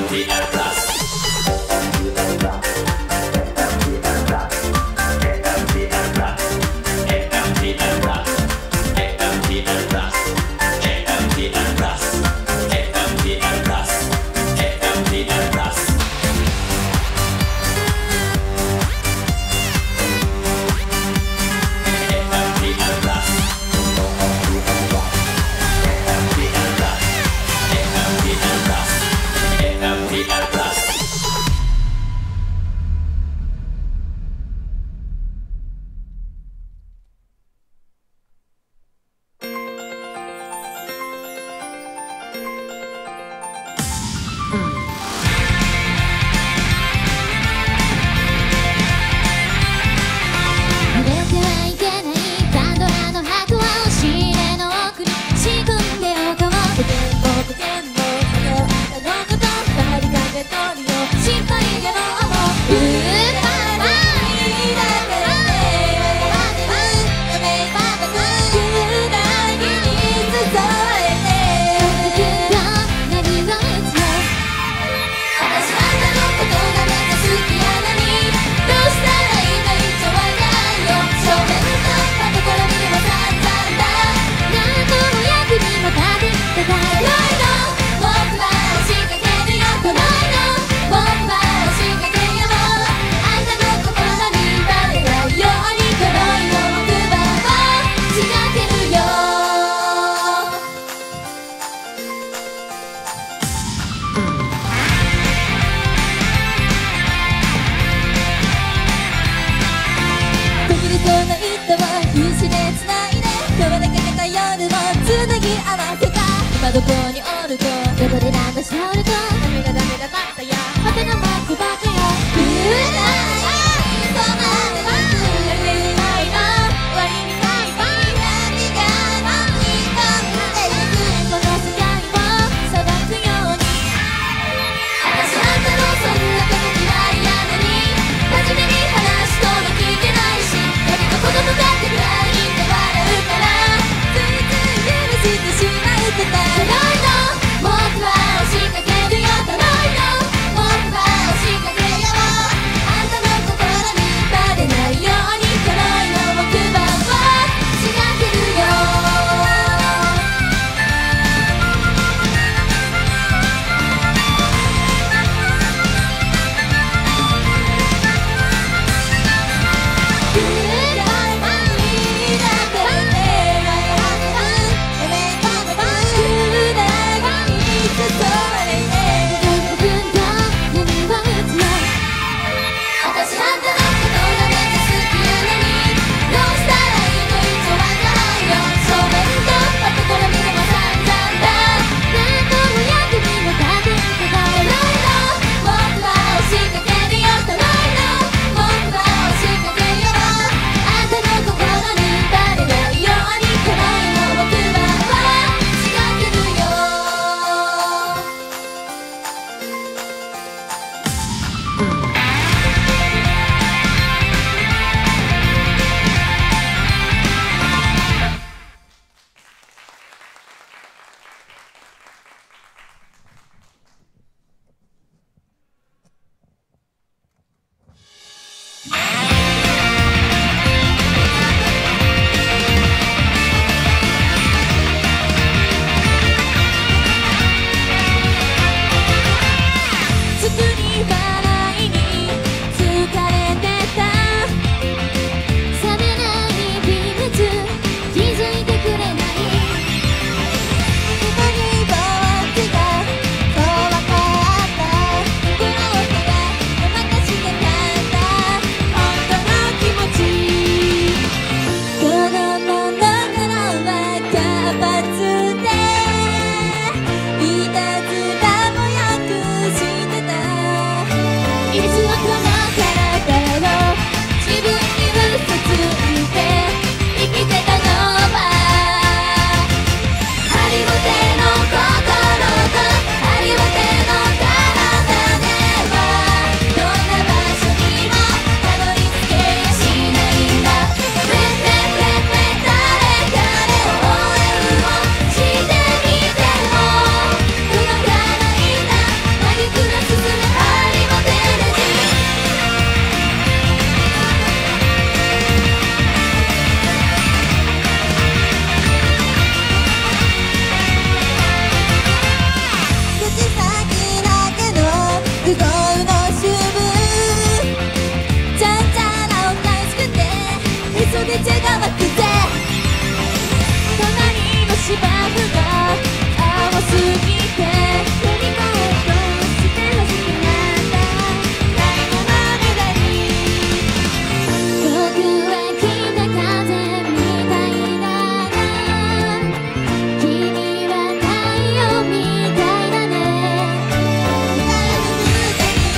どこにおると汚れなんだシャウルとダメだダメだバカや果てのマックバカようらいそまではやれないの割にないわ何が何に飛んでゆくこの世界を裁くように私あんたのそんなこと嫌いやのに真面目に話とも聞いてないし誰が子供だってぐらい言って笑うからついつい許してしまうってたもう国道の主婦ちゃんちゃらを大好きで嘘で違うわけで隣の芝生が青すぎて乗り換えとしてほしくなんだないものねだり僕は北風みたいだな君は太陽みたいだね二人の無駄に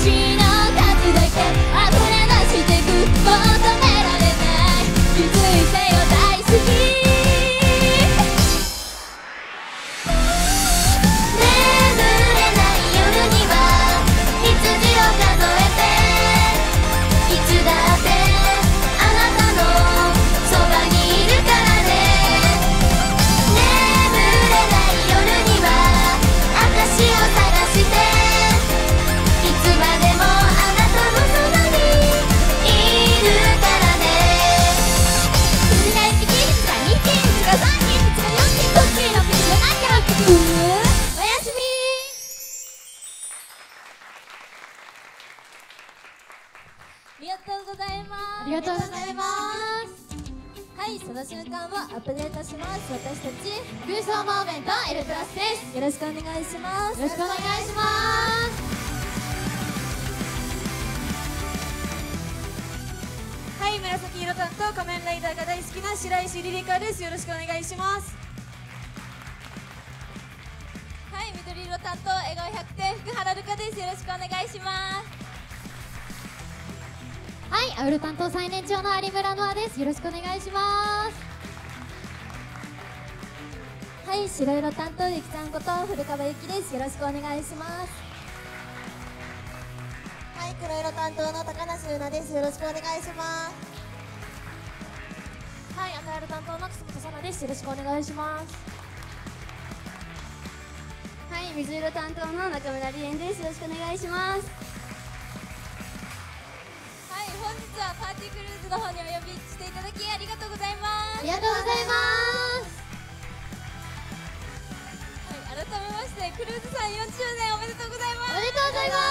の数だけ溢れ出してく求められない気づいてよ大好きありがとうございます。 はい、その瞬間をアップデートします。私たち空想モーメント L プラスです。 よろしくお願いします。 よろしくお願いします。 はい、紫色担当仮面ライダーが大好きな白石リリカです。よろしくお願いします。 はい、緑色担当笑顔100点福原瑠香です。よろしくお願いします。 はい、アウル担当最年長の有村ノアです。よろしくお願いします。 はい、白色担当ゆきちゃんこと古川ゆきです。よろしくお願いします。 はい、黒色担当の高梨優奈です。よろしくお願いします。 はい、赤色担当の楠本沙奈です。よろしくお願いします。 はい、水色担当の中村理恵です。よろしくお願いします。 本日はパーティークルーズの方にお呼びしていただきありがとうございます。 ありがとうございます。 はい、改めましてクルーズさん4周年おめでとうございます。 おめでとうございます。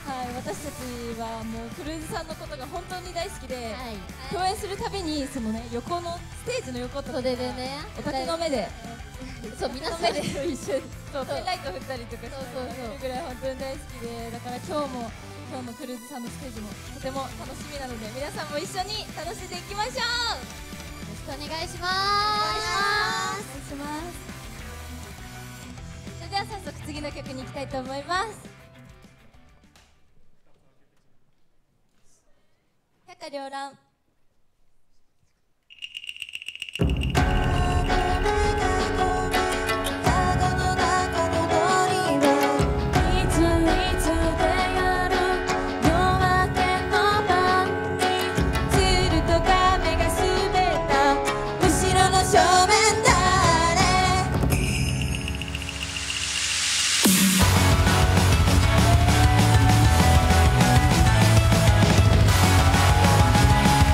はい、私たちはもうクルーズさんのことが本当に大好きで、 はい、 共演するたびにそのね横のステージの横とか袖でね、 お宅の目でそう皆さん目で一緒にそうペンライト振ったりとかしてるぐらい本当に大好きで、だから今日のクルーズさんのステージもとても楽しみなので皆さんも一緒に楽しんでいきましょう。よろしくお願いしまろしくお願いします。それでは早速次の曲に行きたいと思います。百花繚乱。 「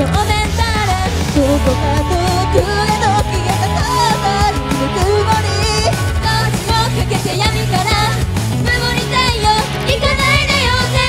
正面ならどこか遠くへと消えた空にぬくもり命をかけて闇から守りたいよ行かないでよね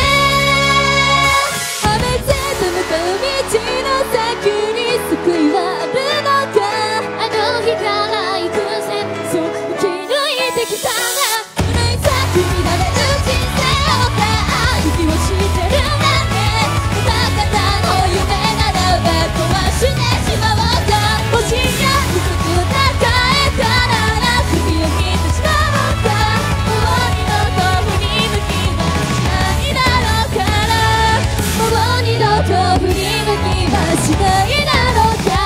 雨全部向かう道の先に救いはあるのかあの日から幾千そう生き抜いてきたが胸に咲き乱れる人生を息をしてるなんて片方の夢ならば壊してしまおうかもしや一つ抱えたなら首を切ってしまおうかもう二度と振り向きはしないだろうからもう二度と振り向きはしないだろうから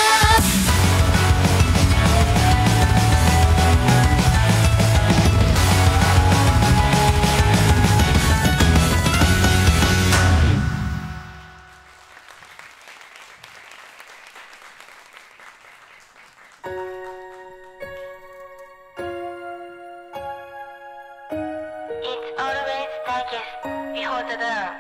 It's always darkest before the dawn.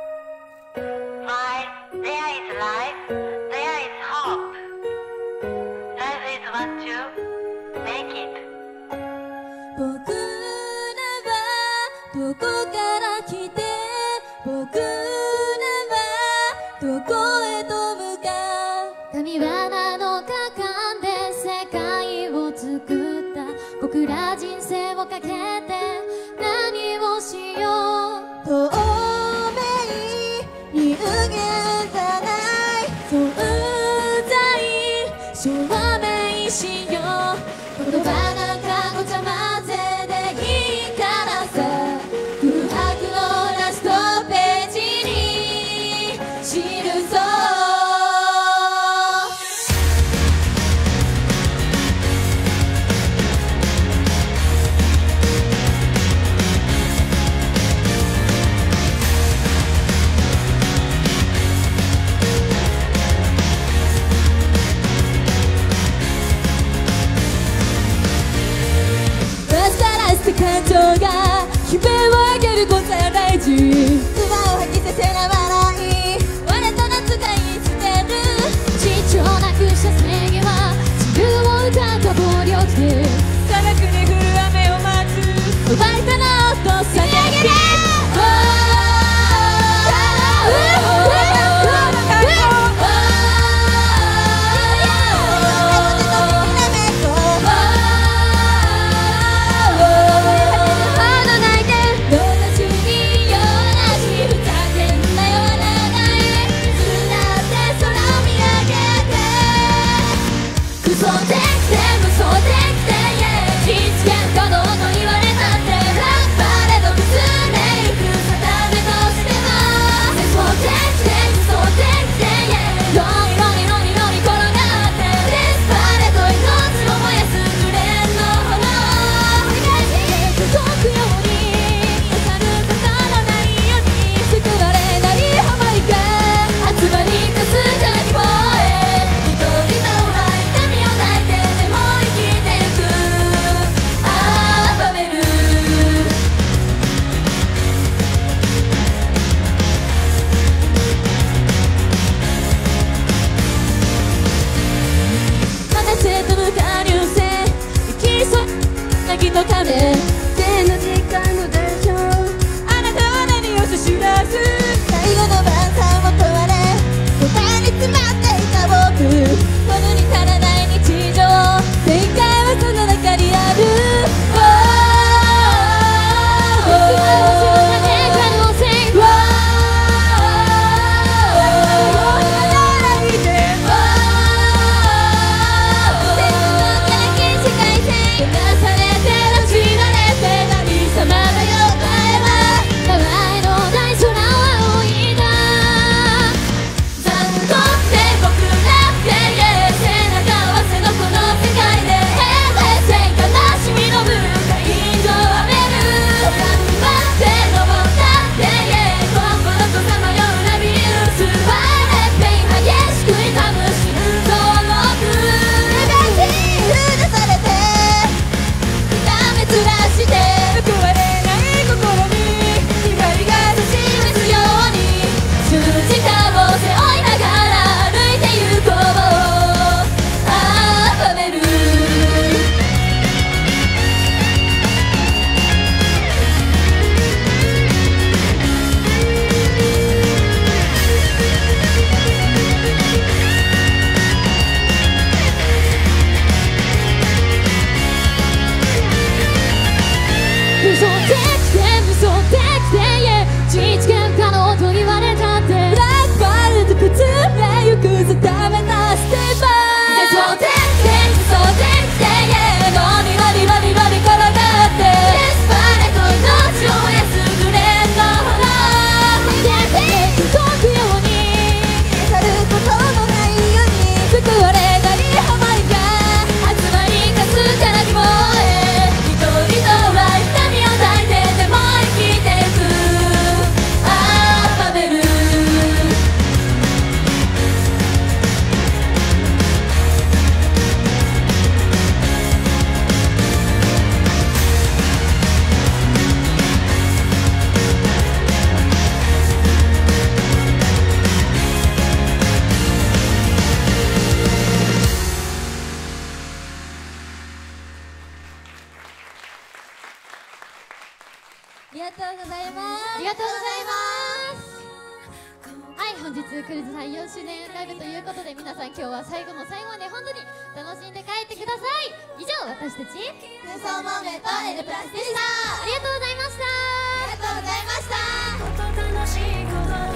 While there is life, there is hope. Life is what you make it. 僕らはどこから来て僕らはどこへと向かう神は7日間で世界を作った僕ら人生をかけて何をしよう透明に無限じゃない存在証明しよう言葉なんかごちゃ混ぜでいいからさ空白のラストページに記そう感情が悲鳴を上げることは大事唾を吐き捨てな笑い割れた夏が言い捨てる父をなくした正義は自由を歌った暴力で砂漠に降る雨を待つ奪いたなと叫び世の中日クルーズさん4周年ライブということで、皆さん今日は最後の最後まで本当に楽しんで帰ってください。以上、私たち空想モーメント L プラスでした。 ありがとうございました。 ありがとうございました。 楽しいこと